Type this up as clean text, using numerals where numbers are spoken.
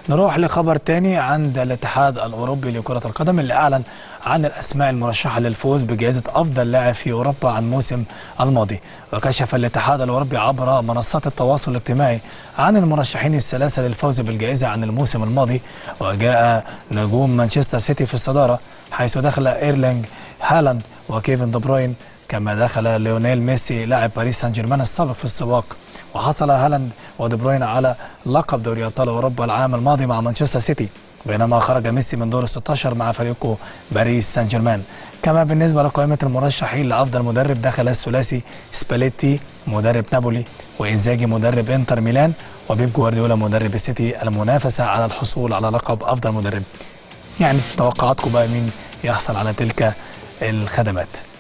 نروح لخبر تاني عند الاتحاد الأوروبي لكرة القدم اللي أعلن عن الأسماء المرشحة للفوز بجائزة أفضل لاعب في أوروبا عن الموسم الماضي. وكشف الاتحاد الأوروبي عبر منصات التواصل الاجتماعي عن المرشحين الثلاثة للفوز بالجائزة عن الموسم الماضي. وجاء نجوم مانشستر سيتي في الصدارة، حيث دخل إيرلينج هالاند وكيفن دي بروين، كما دخل ليونيل ميسي لاعب باريس سان جيرمان السابق في السباق. وحصل هالاند ودي بروين على لقب دوري ابطال اوروبا العام الماضي مع مانشستر سيتي، بينما خرج ميسي من دور ال 16 مع فريقه باريس سان جيرمان. كما بالنسبه لقائمه المرشحين لافضل مدرب دخل الثلاثي سباليتي مدرب نابولي، وانزاجي مدرب انتر ميلان، وبيب جوارديولا مدرب السيتي، المنافسه على الحصول على لقب افضل مدرب. يعني توقعاتكم بقى مين يحصل على تلك الخدمات؟